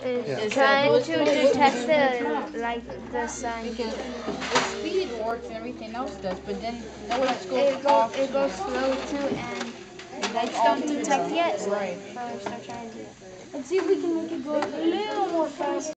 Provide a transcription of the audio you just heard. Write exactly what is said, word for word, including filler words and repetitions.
is Yeah. trying to detect the like the sun. Because the speed works and everything else does, but then that way it goes It goes off it to goes the, slow too, and it goes lights off don't to detect the yet. So right. probably start trying to do that. Let's see if we can make it go a little more fast.